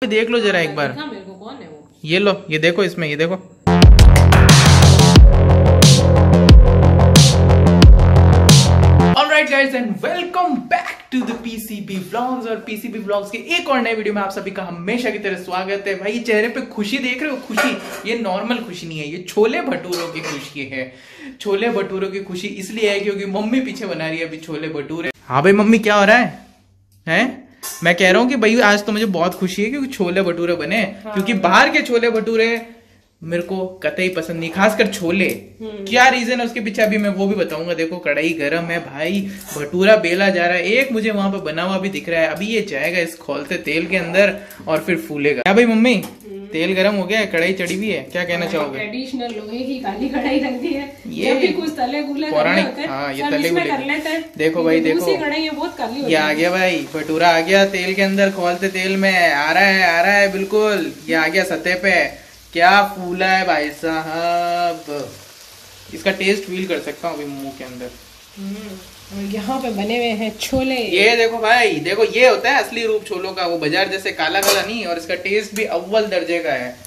के देख लो जरा एक बार। मेरे को कौन है वो? ये लो, ये देखो इसमें, ये देखो। Alright guys and welcome back to the PCB Vlogs। और PCB Vlogs के एक और नए वीडियो में आप सभी का हमेशा की तरह स्वागत है। भाई चेहरे पे खुशी देख रहे हो? खुशी, ये नॉर्मल खुशी नहीं है, ये छोले भटूरों की खुशी है। छोले भटूरों की खुशी इसलिए है क्योंकि मम्मी पीछे बना रही है अभी छोले भटूरे। हाँ भाई मम्मी, क्या हो रहा है? हैं? मैं कह रहा हूँ कि भाई आज तो मुझे बहुत खुशी है क्योंकि छोले भटूरे बने। हाँ। क्योंकि बाहर के छोले भटूरे मेरे को कतई पसंद नहीं, खासकर छोले। क्या रीजन है उसके पीछे अभी मैं वो भी बताऊंगा। देखो कढ़ाई गरम है भाई, भटूरा बेला जा रहा है। एक मुझे वहां पे बना हुआ भी दिख रहा है। अभी ये जाएगा इस खोलते तेल के अंदर और फिर फूलेगा। क्या भाई मम्मी, तेल गरम हो गया है, कढ़ाई चढ़ी हुई है, क्या कहना चाहोगे? ट्रेडिशनल लोहे की काली कढ़ाई रख दी है। ये भी कुछ तले गुले पौराणिक, हाँ ये तले गुले कर लेते हैं। देखो भाई देखो, कढ़ाई बहुत काली ये आ गया भाई भटूरा, आ गया तेल के अंदर, खोलते तेल में आ रहा है बिल्कुल। ये आ गया सतह पे, क्या फूला है भाई साहब। इसका टेस्ट फील कर सकता हूँ अभी मुंह के अंदर। और यहाँ पे बने हुए हैं छोले। ये देखो भाई, देखो ये होता है असली रूप छोलों का, वो बाजार जैसे काला काला नहीं। और इसका टेस्ट भी अव्वल दर्जे का है।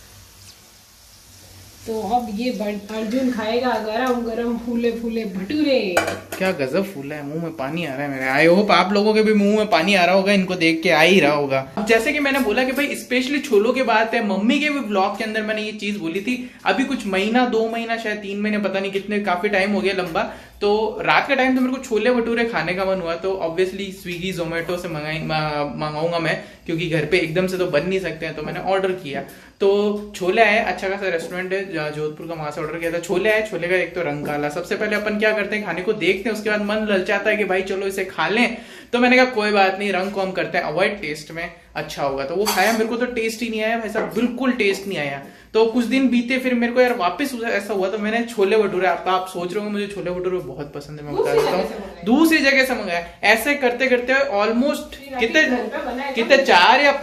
तो अब ये अर्जुन खाएगा गरम गरम फूले फूले भटूरे। क्या गजब फूला है, मुंह में पानी आ रहा है मेरे। आई होप आप लोगों के भी मुंह में पानी आ रहा होगा, इनको देख के आ ही रहा होगा। अब जैसे कि मैंने बोला कि भाई स्पेशली छोलों की बात है, मम्मी के भी व्लॉग के अंदर मैंने ये चीज बोली थी। अभी कुछ महीना, 2 महीना, शायद 3 महीने, पता नहीं कितने, काफी टाइम हो गया लंबा। तो रात का टाइम तो मेरे को छोले भटूरे खाने का मन हुआ, तो ऑब्वियसली स्विगी जोमेटो से मंगाऊंगा मैं, क्योंकि घर पे एकदम से तो बन नहीं सकते हैं। तो मैंने ऑर्डर किया, तो छोले आए। अच्छा खासा रेस्टोरेंट है जोधपुर का, वहां से ऑर्डर किया था। छोले आए, छोले का एक तो रंग काला। सबसे पहले अपन क्या करते हैं, खाने को देखते हैं, उसके बाद मन ललचाता है कि भाई चलो इसे खा लें। तो मैंने कहा कोई बात नहीं, रंग को हम करते हैं अवॉइड, टेस्ट में अच्छा होगा। तो वो खाया, मेरे को तो टेस्ट ही नहीं आया भाई साहब, बिल्कुल टेस्ट नहीं आया। तो कुछ दिन बीते, फिर मेरे को यार वापस ऐसा हुआ, तो मैंने छोले भटूरे, आप सोच रहे होंगे मुझे छोले भटूरे बहुत पसंद है, मैं बता देता हूँ, दूसरी जगह से मंगाया। ऐसे करते करते ऑलमोस्ट कितने 4 या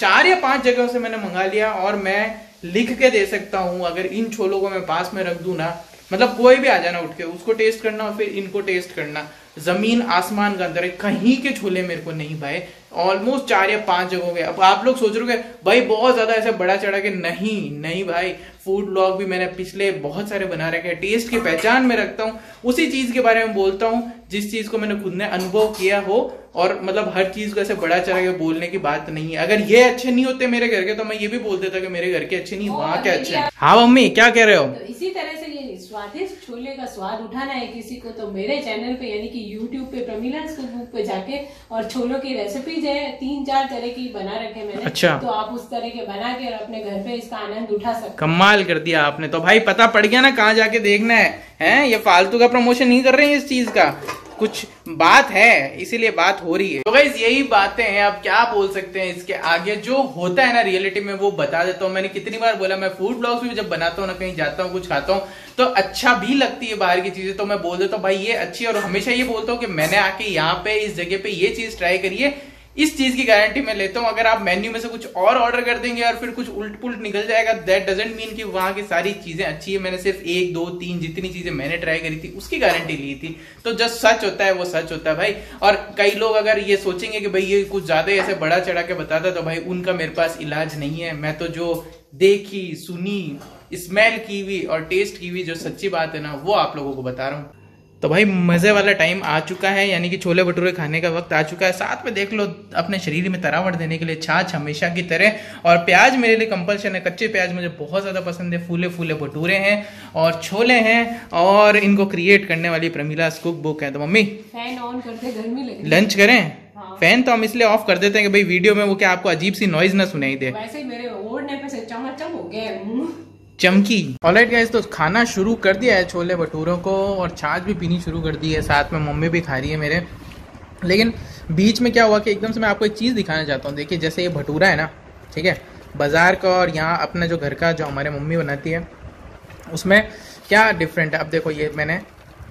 5 जगहों से मैंने मंगा लिया। और मैं लिख के दे सकता हूँ, अगर इन छोलों को मैं पास में रख दूं ना, मतलब कोई भी आ जाना उठ के, उसको टेस्ट करना और फिर इनको टेस्ट करना, जमीन आसमान का अंतर है। कहीं के छोले मेरे को नहीं भाई, ऑलमोस्ट 4 या 5 जगहों के। अब आप लोग सोच रहे हो भाई बहुत ज्यादा ऐसे बड़ा चढ़ा के, नहीं भाई, फूड ब्लॉग भी मैंने पिछले बहुत सारे बना रखे हैं। टेस्ट की पहचान में रखता हूँ, उसी चीज के बारे में बोलता हूँ जिस चीज को मैंने खुद ने अनुभव किया हो। और मतलब हर चीज को ऐसे बड़ा चढ़ा के बोलने की बात नहीं है। अगर ये अच्छे नहीं होते मेरे घर के, तो मैं ये भी बोल देता कि मेरे घर के अच्छे नहीं, वहां के अच्छे हैं। हाँ मम्मी, क्या कह रहे हो? तो इसी तरह से ये स्वादिष्ट छोले का स्वाद उठाना है किसी को, तो मेरे चैनल पे यानी कि यूट्यूब पे प्रमिला's कुकबुक पे जाके, और छोलों की रेसिपीज है 3-4 तरह की बना रखे मैंने। अच्छा। तो आप उस तरह के बना के और अपने घर पे इसका आनंद उठा सकते। कमाल कर दिया आपने। तो भाई पता पड़ गया ना कहाँ जाके देखना है, हैं? ये फालतू का प्रमोशन नहीं कर रहे हैं इस चीज का, कुछ बात है इसीलिए बात हो रही है। तो गाइस यही बातें हैं, अब क्या बोल सकते हैं इसके आगे। जो होता है ना रियलिटी में वो बता देता हूँ। मैंने कितनी बार बोला, मैं फूड ब्लॉग्स भी जब बनाता हूँ ना, कहीं जाता हूँ, कुछ खाता हूँ, तो अच्छा भी लगती है बाहर की चीजें, तो मैं बोल देता हूँ भाई ये अच्छी है। और हमेशा ये बोलता हूँ कि मैंने आके यहाँ पे इस जगह पे ये चीज ट्राई करिए, इस चीज की गारंटी मैं लेता हूं। अगर आप मेन्यू में से कुछ और ऑर्डर कर देंगे और फिर कुछ उल्ट पुल्ट निकल जाएगा, दैट डजंट मीन कि वहां की सारी चीजें अच्छी है। मैंने सिर्फ 1, 2, 3 जितनी चीजें मैंने ट्राई करी थी उसकी गारंटी ली थी। तो जो सच होता है वो सच होता है भाई। और कई लोग अगर ये सोचेंगे कि भाई ये कुछ ज्यादा ऐसे बड़ा चढ़ा के बताता, तो भाई उनका मेरे पास इलाज नहीं है। मैं तो जो देखी, सुनी, स्मेल की हुई और टेस्ट की हुई जो सच्ची बात है ना, वो आप लोगों को बता रहा हूँ। तो भाई मजे वाला टाइम आ चुका है, यानी कि छोले भटूरे खाने का वक्त आ चुका है। साथ में देख लो अपने शरीर में तरावट देने के लिए छाछ हमेशा की तरह, और प्याज मेरे लिए कंपल्शन है। कच्चे प्याज मुझे बहुत ज्यादा पसंद है। फूले फूले भटूरे हैं और छोले हैं, और इनको क्रिएट करने वाली प्रमिला's कुकबुक है। तो मम्मी फैन ऑन करते, गर्मी लगे, लंच करें? हाँ। फैन तो हम इसलिए ऑफ कर देते हैं कि भाई वीडियो में वो क्या आपको अजीब सी नॉइज ना सुनाई दे। वैसे ही मेरे ओढ़ने पे से चमाचम हो गया चमकी। ऑलराइट गाइस, तो खाना शुरू कर दिया है छोले भटूरों को, और छाछ भी पीनी शुरू कर दी है, साथ में मम्मी भी खा रही है मेरे। लेकिन बीच में क्या हुआ कि एकदम से मैं आपको एक चीज़ दिखाना चाहता हूँ। देखिए जैसे ये भटूरा है ना, ठीक है, बाजार का और यहाँ अपना जो घर का जो हमारे मम्मी बनाती है, उसमें क्या डिफरेंट है। अब देखो ये मैंने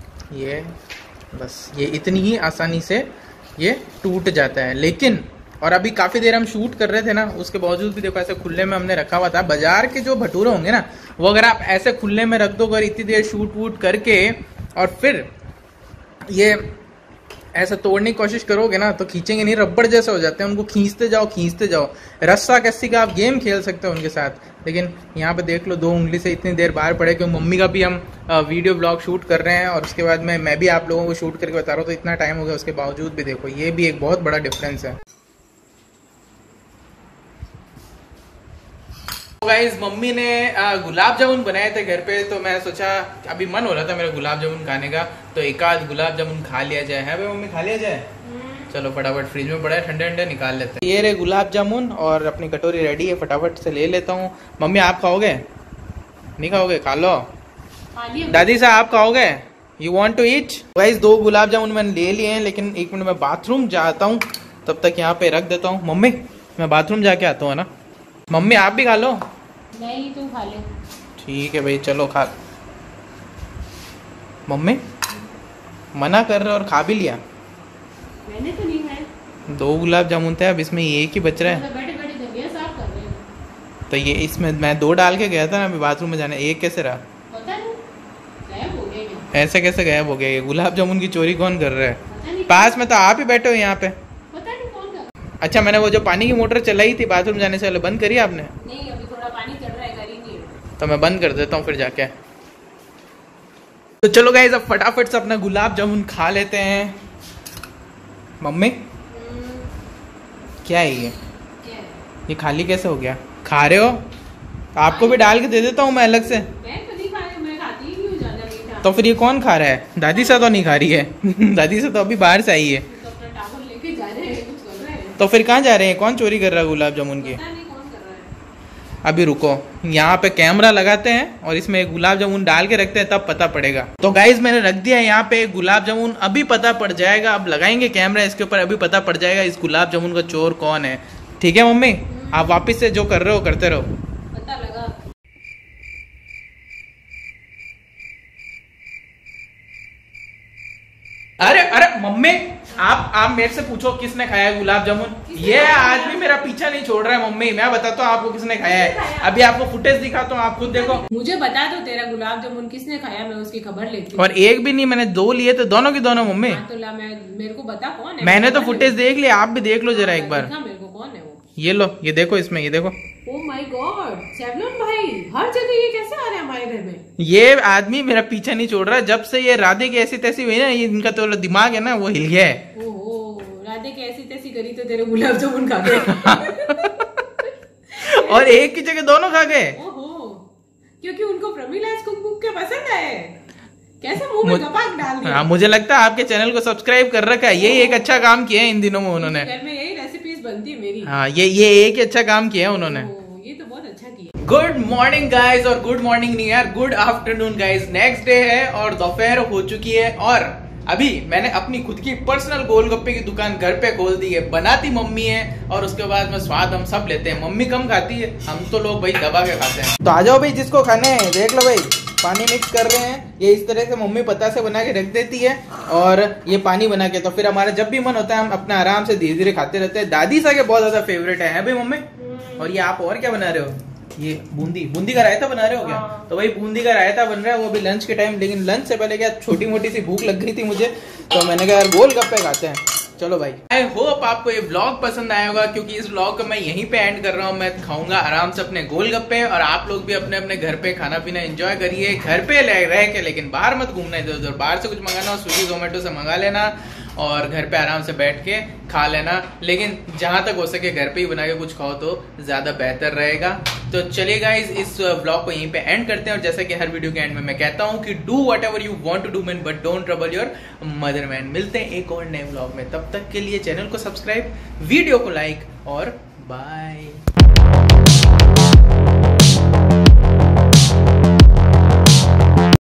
ये बस ये इतनी ही आसानी से ये टूट जाता है। लेकिन और अभी काफी देर हम शूट कर रहे थे ना, उसके बावजूद भी देखो ऐसे खुले में हमने रखा हुआ था। बाजार के जो भटूरे होंगे ना, वो अगर आप ऐसे खुले में रख दो, अगर इतनी देर शूट वूट करके और फिर ये ऐसा तोड़ने की कोशिश करोगे ना तो खींचेंगे नहीं, रबड़ जैसे हो जाते हैं, उनको खींचते जाओ। रस्सा कस्सी का आप गेम खेल सकते हो उनके साथ। लेकिन यहाँ पे देख लो 2 उंगली से इतनी देर बाहर पड़े, क्योंकि मम्मी का भी हम वीडियो ब्लॉग शूट कर रहे हैं और उसके बाद में मैं भी आप लोगों को शूट करके बता रहा हूँ, तो इतना टाइम हो गया उसके बावजूद भी देखो, ये भी एक बहुत बड़ा डिफरेंस है। गाइस मम्मी ने गुलाब जामुन बनाए थे घर पे, तो मैं सोचा अभी मन हो रहा था मेरा गुलाब जामुन खाने का, तो एक आध गुलाब जामुन खा लिया जाए। है भाई मम्मी, खा लिया जाए? चलो फटाफट, फ्रिज में पड़ा है, ठंडे ठंडे निकाल लेते हैं। ये रहे गुलाब जामुन और अपनी कटोरी रेडी है, फटाफट से ले लेता हूँ। मम्मी आप खाओगे? नहीं खाओगे? खा लो। दादी साहब आप खाओगे? You want to eat? Guys 2 gulab jamun मैंने ले लिए हैं, लेकिन 1 मिनट में बाथरूम जाता हूँ, तब तक यहाँ पे रख देता हूँ। मम्मी मैं बाथरूम जाके आता हूँ ना। मम्मी आप भी खा लो। नहीं तुम खा ले। ठीक है भाई, चलो खा। मम्मी मना कर रहे और खा भी लिया। मैंने तो नहीं खाया। 2 गुलाब जामुन थे, अब इसमें एक ही बच रहा है। बैठे दबिया साफ कर रहे हो। तो ये इसमें मैं 2 डाल के गया था ना अभी बाथरूम में जाने, एक कैसे रहा? पता नहीं, गायब हो गया। ऐसे कैसे गायब हो गया? ये गुलाब जामुन की चोरी कौन कर रहा है? पास में तो आप ही बैठे हो यहाँ पे। पता नहीं कौन कर। अच्छा, मैंने वो जो पानी की मोटर चलाई थी बाथरूम जाने से पहले, बंद करी आपने? नहीं, अभी थोड़ा पानी चढ़ रहा है, करेंगे। तो मैं बंद कर देता हूँ फिर जाके। तो चलो गाइस अब फटाफट से अपना गुलाब जामुन खा लेते हैं। मम्मी क्या है ये खाली कैसे हो गया? खा रहे हो? आपको भी डाल के दे देता हूँ मैं अलग से। मैं खाती ही नहीं हूँ ज़्यादा मीठा। तो फिर ये कौन खा रहा है? दादी सा तो नहीं खा रही है। दादी सा तो अभी बाहर से आई है। तो अपना टावल लेके जा रहे हैं, कुछ कर रहे हैं। तो फिर कहाँ जा रहे हैं? कौन चोरी कर रहा है गुलाब जामुन की? अभी रुको, यहाँ पे कैमरा लगाते हैं और इसमें एक गुलाब जामुन डाल के रखते हैं, तब पता पड़ेगा। तो गाइज मैंने रख दिया है यहाँ पे गुलाब जामुन, अभी पता पड़ जाएगा। अब लगाएंगे कैमरा इसके ऊपर, अभी पता पड़ जाएगा इस गुलाब जामुन का चोर कौन है। ठीक है मम्मी, आप वापिस से जो कर रहे हो करते रहो। पता लगा। अरे अरे मम्मी, आप मेरे से पूछो किसने खाया है गुलाब जामुन? ये आज भी मेरा पीछा नहीं छोड़ रहा है मम्मी। मैं बताता हूँ आपको किसने खाया है। अभी आपको फुटेज दिखाता हूँ, आप खुद देखो। मुझे बता दो तेरा गुलाब जामुन किसने खाया, मैं उसकी खबर लेती हूँ। और एक भी नहीं, मैंने 2 लिए थे, दोनों की दोनों मम्मी। तो मेरे को बता कौन है। मैंने तो फुटेज देख लिया, आप भी देख लो जरा एक बार। मेरे को कौन है वो? ये लो, ये देखो इसमें, ये देखो। ओह माय गॉड, सेवलॉन भाई हर जगह ये कैसे आ रहे हैं हमारे घर में? ये आदमी मेरा पीछा नहीं छोड़ रहा। जब से ये राधे की ऐसी तैसी हुई ना, ये इनका तो दिमाग है ना वो हिल गया है। ओहो, राधे की ऐसी तैसी करी तो तेरे गुलाब जामुन खा गए। और एक की जगह दोनों खा गए। ओहो, क्योंकि उनको प्रमिला's कुकबुक के पसंद आए। कैसे मुंह में गपाक डाल दिया। हाँ, मुझे लगता है आपके चैनल को सब्सक्राइब कर रखा है। यही एक अच्छा काम किया है इन दिनों में उन्होंने। घर में यही रेसिपीज बनती है मेरी। हाँ, ये एक ही अच्छा काम किया है उन्होंने। ये तो बहुत अच्छा किया। गुड मॉर्निंग गाइज, और गुड मॉर्निंग नहीं यार, good afternoon guys. Next day है और दोपहर हो चुकी है, और अभी मैंने अपनी खुद की पर्सनल गोलगप्पे की दुकान घर पे खोल दी है। बनाती मम्मी है और उसके बाद में स्वाद हम सब लेते हैं। मम्मी कम खाती है, हम तो लोग भाई दबा के खाते हैं। तो आ जाओ भाई, जिसको खाने हैं देख लो भाई। पानी मिक्स कर रहे हैं, ये इस तरह से मम्मी पता से बना के रख देती है, और ये पानी बना के तो फिर हमारा जब भी मन होता है हम अपना आराम से धीरे धीरे खाते रहते हैं। दादी सा के बहुत ज्यादा फेवरेट है भाई मम्मी। और ये आप और क्या बना रहे हो? ये बूंदी का रायता बना रहे हो क्या? तो भाई बूंदी का रायता बन रहा है, वो भी लंच के टाइम। लेकिन लंच से पहले क्या छोटी मोटी सी भूख लग गई थी मुझे, तो मैंने कहा यार गोलगप्पे खाते हैं। चलो भाई, आई होप आपको ये व्लॉग पसंद आया होगा, क्योंकि इस व्लॉग को मैं यहीं पे एंड कर रहा हूँ। मैं खाऊंगा आराम से अपने गोलगप्पे, और आप लोग भी अपने अपने घर पे खाना पीना एंजॉय करिए घर पे रह के। लेकिन बाहर मत घूमना इधर उधर। बाहर से कुछ मंगाना हो स्विगी जोमेटो से मंगा लेना, और घर पे आराम से बैठ के खा लेना। लेकिन जहां तक हो सके घर पे ही बना के कुछ खाओ तो ज्यादा बेहतर रहेगा। तो चलिए गाइज, इस व्लॉग को यहीं पे एंड करते हैं। और जैसा कि हर वीडियो के एंड में मैं कहता हूं कि do whatever you want to do man, but don't trouble your mother man. मिलते हैं एक और नए व्लॉग में, तब तक के लिए चैनल को सब्सक्राइब, वीडियो को लाइक, और बाय।